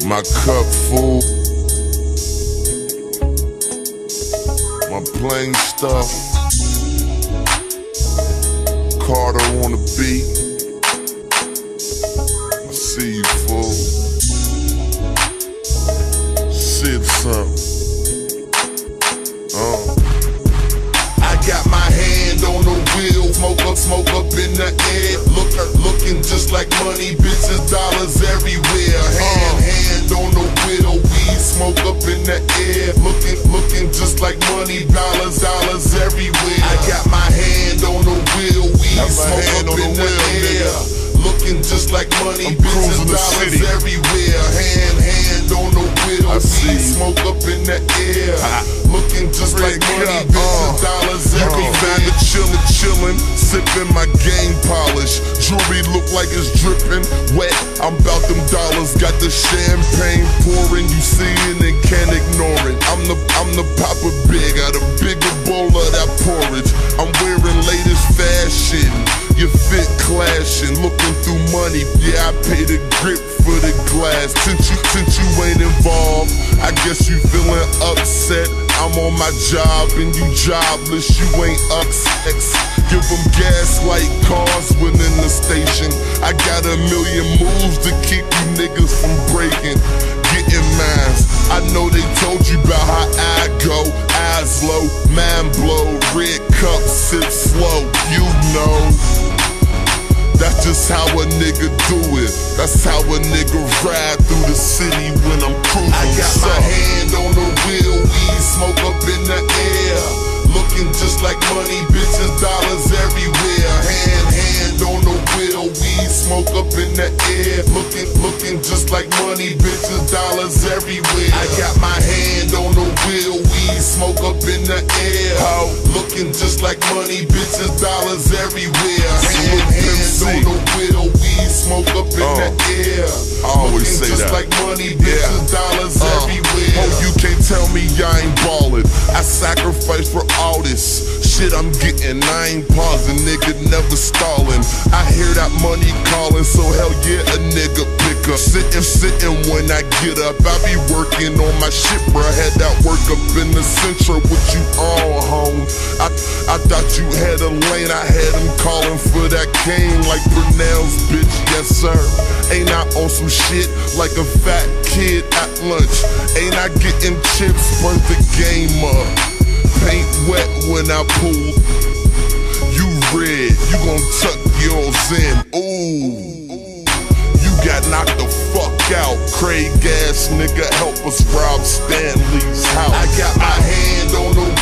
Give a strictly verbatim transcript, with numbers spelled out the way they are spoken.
My cup full. My plain stuff. Carter on the beat. I see you, fool. Sip something. Uh. I got my hand on the wheel, smoke up, smoke up in the air. Look, looking just like money, bitches, dollars everywhere. Hand, uh. hand on the wheel, weed, smoke up in the air. Looking, looking just like money, dollars, dollars everywhere. I got my hand on the wheel, weed, smoke up in the air. Looking just like money, I'm bitches, dollars city. everywhere. Hand, hand on the wheel, weed, smoke up in the air. Ha. Looking just Red like money, up, bitches, uh, dollars everywhere. Found it chillin', chillin', sippin' my game polish. Jewelry look like it's drippin', wet. I'm bout them dollars, got the champagne pouring. You see it and can't ignore it. I'm the, I'm the Papa Big, got a bigger bowl of that porridge. I'm wearing latest fashion. Your fit clashing, looking through money. Yeah, I pay the grip for the glass. Since you, since you ain't involved, I guess you feeling upset. I'm on my job and you jobless. You ain't upset. Give them gas like cars within the station. I got a million moves to keep you niggas from breaking. Getting mines. I know they told you about how I go. Eyes low, mind blow, red cup, sip slow. You know. That's just how a nigga do it. That's how a nigga ride through the city when I'm cruising. I got my hand on the wheel, weed smoke up in the air. Looking just like money, bitches, dollars everywhere. Hand, hand on the wheel, weed smoke up in the air. Looking, looking just like money, bitches, dollars everywhere. I got my hand on the wheel, weed smoke up in the air. Looking just like money, bitches, dollars everywhere. Hand, hand on the wheel, weed smoke up in uh, the air. I always Looking say just that. like money, bitches, yeah. dollars uh, everywhere. Oh, you can't tell me I ain't ballin'. I sacrifice for all this shit I'm getting. I ain't pausing, nigga, never stalling. I hear that money calling, so hell yeah, a nigga pick up. Sitting, sitting when I get up. I be working on my shit, bro. Had that work up in the central with you all home. I, I thought you had a lane, I had them calling for that cane like Brunel's bitch, yes sir. Ain't I on some shit like a fat kid at lunch? Ain't I getting chips, burnt the game up? Paint wet when I pull. You red, you gon' tuck yours in. Ooh, you got knocked the fuck out. Craig ass nigga, help us rob Stanley's house. I got my hand on the